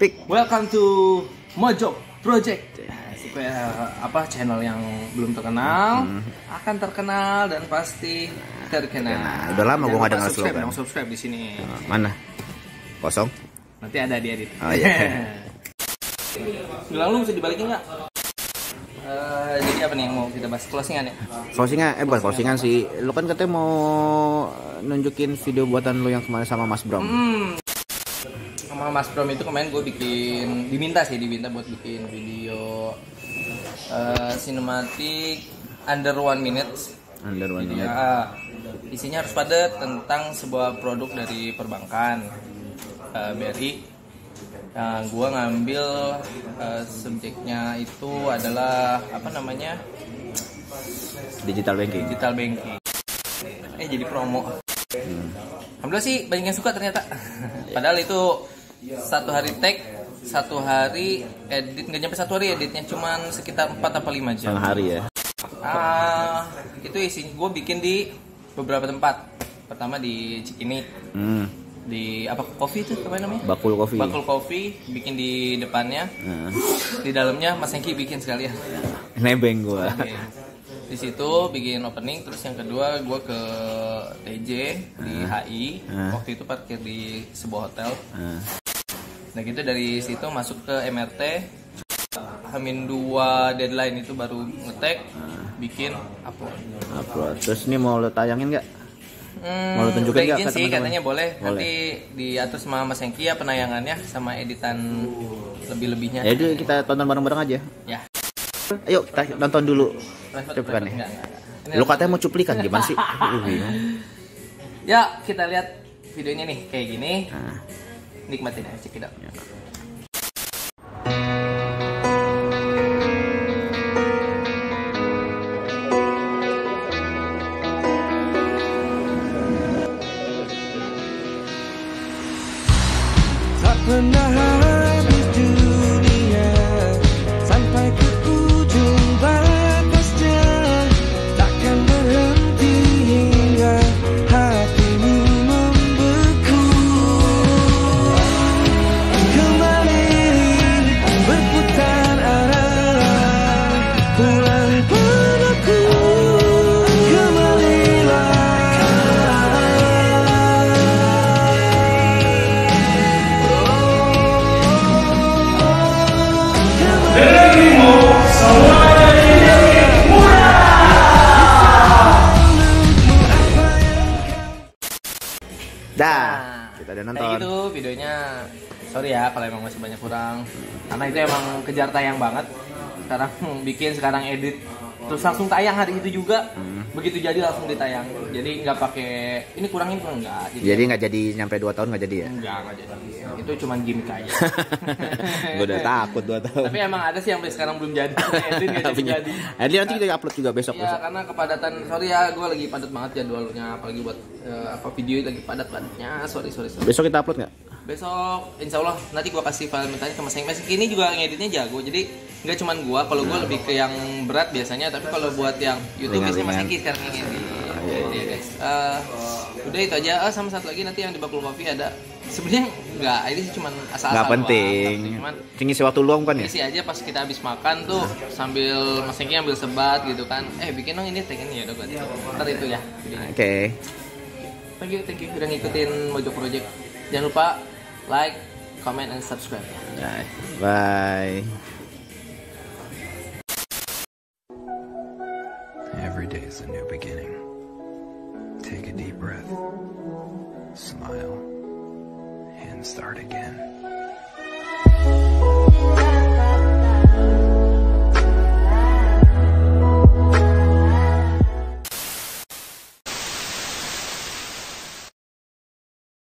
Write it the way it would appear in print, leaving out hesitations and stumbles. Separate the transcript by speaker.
Speaker 1: Pik.
Speaker 2: Welcome to Mojok Project. Supaya channel yang belum terkenal akan terkenal dan pasti terkenal.
Speaker 1: Udah lama gue nggak dengar slogan.
Speaker 2: Subscribe di sini.
Speaker 1: Mana? Kosong?
Speaker 2: Nanti ada di edit.
Speaker 1: Oh iya.
Speaker 2: Gelang lu bisa dibalikin nggak? Jadi apa nih yang mau kita bahas? Closingan ya?
Speaker 1: Closingan, bukan closingan sih. Lu kan katanya mau nunjukin video buatan lu yang kemarin sama Mas Bram.
Speaker 2: Sama Mas Bram itu kemarin gue diminta buat bikin video sinematik under 1 minute.
Speaker 1: Under 1 minute.
Speaker 2: Isinya harus padat tentang sebuah produk dari perbankan BRI. Gue ngambil subjeknya itu adalah
Speaker 1: Digital banking.
Speaker 2: Jadi promo. Alhamdulillah sih banyak yang suka ternyata. Padahal itu 1 hari tag, 1 hari edit, nggak nyampe 1 hari editnya, cuman sekitar 4 atau 5 jam.
Speaker 1: 1 hari ya.
Speaker 2: Itu isi gue bikin di beberapa tempat. Pertama di Cikini. Di kopi itu apa namanya?
Speaker 1: Bakul Kopi
Speaker 2: bikin di depannya. Di dalamnya Mas Hengki bikin sekalian.
Speaker 1: Nebeng gue.
Speaker 2: Di situ bikin opening, terus yang kedua gue ke TJ di HI. Waktu itu parkir di sebuah hotel. Nah gitu dari situ masuk ke MRT. Hamin 2 deadline itu baru ngetek, bikin upload.
Speaker 1: Terus ini mau lo tayangin nggak? Mau lo tunjukin nggak?
Speaker 2: Izin sih katanya boleh. Nanti diatur sama Mas Hengki ya penayangannya sama editan lebih-lebihnya.
Speaker 1: Jadi kita tonton bareng-bareng aja.
Speaker 2: Ya.
Speaker 1: Ayo kita nonton dulu. Cuplikan nih. Lu katanya mau cuplikan gimana sih?
Speaker 2: Ya kita lihat videonya nih kayak gini. Nikmatin aja, check it out.
Speaker 3: Tak pernah habis dunia sampai ke ujung batasnya, takkan berhenti hingga hatimu membeku. Kembali berputar arah, pulang padaku, kembalilah.
Speaker 1: Kita udah nonton.
Speaker 2: Kayak gitu videonya. Sorry ya kalau emang masih banyak kurang. Karena itu emang kejar tayang banget. Sekarang bikin, sekarang edit, terus langsung tayang hari itu juga. Begitu jadi langsung ditayang. Jadi nggak pakai ini kurangin pun enggak.
Speaker 1: Jadi nggak jadi nyampe 2 tahun nggak jadi ya?
Speaker 2: Enggak jadi. Itu cuma gimmick aja.
Speaker 1: Gue udah takut 2 tahun.
Speaker 2: Tapi emang ada sih yang sampai sekarang belum jadi. Edit nggak jadi.
Speaker 1: Edit nanti kita upload juga besok.
Speaker 2: Ya karena kepadatan. Sorry ya, gue lagi padat banget jadwalnya. Apalagi buat video lagi padatnya. Sorry.
Speaker 1: Besok kita upload nggak?
Speaker 2: Besok insya Allah nanti gue kasih file mentahnya ke Mas Hengki. Ini juga ngeditnya jago, jadi nggak cuman gue. Kalau gue lebih ke yang berat biasanya, tapi kalau buat yang YouTube biasanya Mas Hengki sekarang yang ngedit. Ya guys, udah itu aja. Sama satu lagi nanti yang di Bakul Kopi ada. Sebenarnya nggak, ini sih cuman asal-asal.
Speaker 1: Nggak penting.
Speaker 2: Cuman
Speaker 1: ngisi waktu luang kan ya?
Speaker 2: Isi aja pas kita habis makan tuh sambil Mas Hengki ambil sebat gitu kan. Bikin dong ini, tag ini ya udah gue. Ntar itu ya.
Speaker 1: Oke.
Speaker 2: Thank you udah ngikutin Mojok Project. Jangan lupa like, comment, and subscribe.
Speaker 1: Bye.
Speaker 3: Every day is a new beginning. Take a deep breath, smile, and start again.